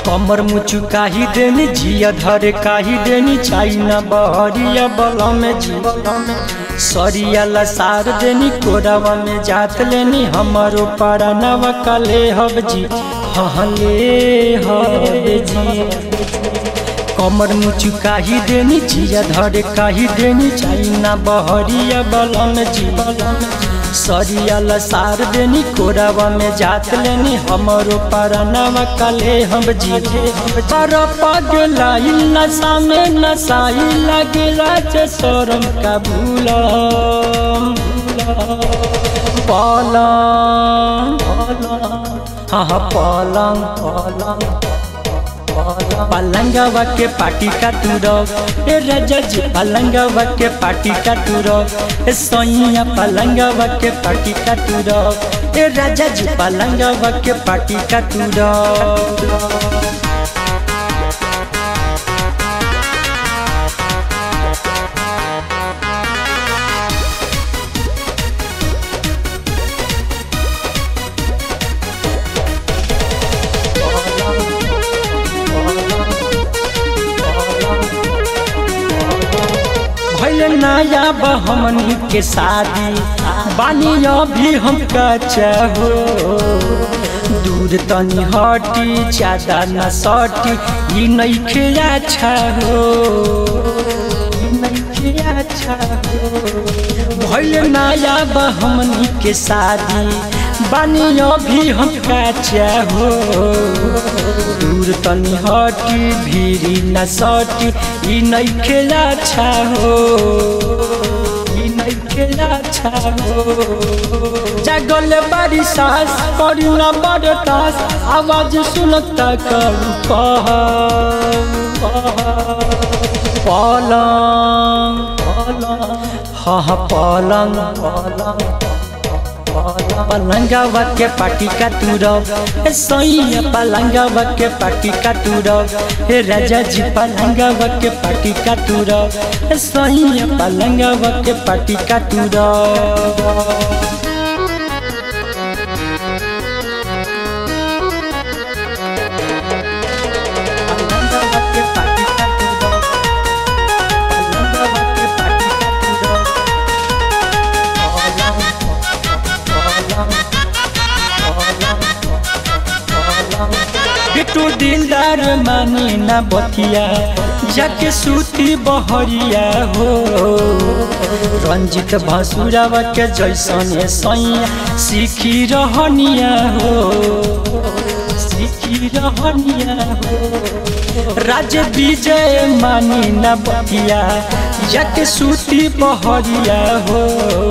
कमर मुचु काही देनी जिया धरे काही देनी चाइना बहरिया बला में जी सरिया लसार देनी कोरावा में जात लेनी हमारो परानवा कले हब जी हले हब जी कमर मुचु काही देनी जिया धरे काही देनी चाइना बहरिया बला में जी सरिया लसार देनी कोरावा में जात लेनी हमारो परानवा कले हम जी पर पगलाई नशा में नशाई लगेला जे शरम का भूला पलंग हाँ पलंग पलंग पलंगवा के पाटी का तुरग ए राजा जी पलंगवा के पाटी का तुरग ए सोइया पलंगवा के पाटी का तुरग ए राजा जी पलंगवा के पाटी का तुरग नया बहमनी के शादी बानी अभी हम कच्चा हो दूर तनी हटी ज्यादा न सटी ई नइखे अच्छा हो भइल नया बहमनी के शादी बानी अभी हम कच्चा हो दूर तनी हटी भीरी न सटी ई नइखे अच्छा हो अच्छा हो जागल बारी सास करी न बड़ तास आवाज सुनता करू पलंग हाँ पलंग पलंग पलंगवा के पाटी का तुरग ए सोइया पलंगवा के पाटी का तुरग ए राजा जी पलंगवा के पाटी का तुरग ए सोइया पलंगवा के पाटी का तुरग बिट्टू दिलदार मानी ना बतिया जाके सूती बहरिया हो रंजित भसुरावा के जैसन सैया सीखी रहनिया हो सीखी रहनिया हो राज विजय मानी ना बतिया जाके सूती बहरिया हो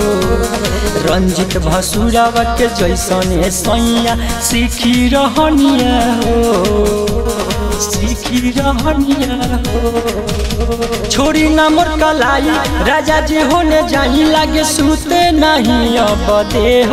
रंजित भसुरावा के जैसन सैया सीखी रहनिया हो सीखी रहनिया हो छोड़ी ना मोर कलाई राजा जी होने जाई लागे सूते नहीं अब देह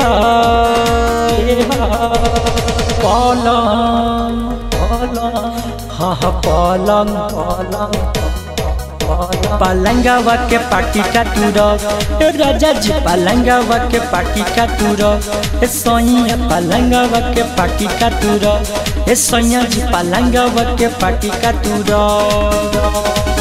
पलंग हाँ पलंग पलंग पलंगवा के पाटी का तुरग ए राजा जी पलंगवा के पाटी का तुरग ए सोइया पलंगवा के पाटी का तुरग ए सोइया जी पलंगवा के पाटी का तुरग।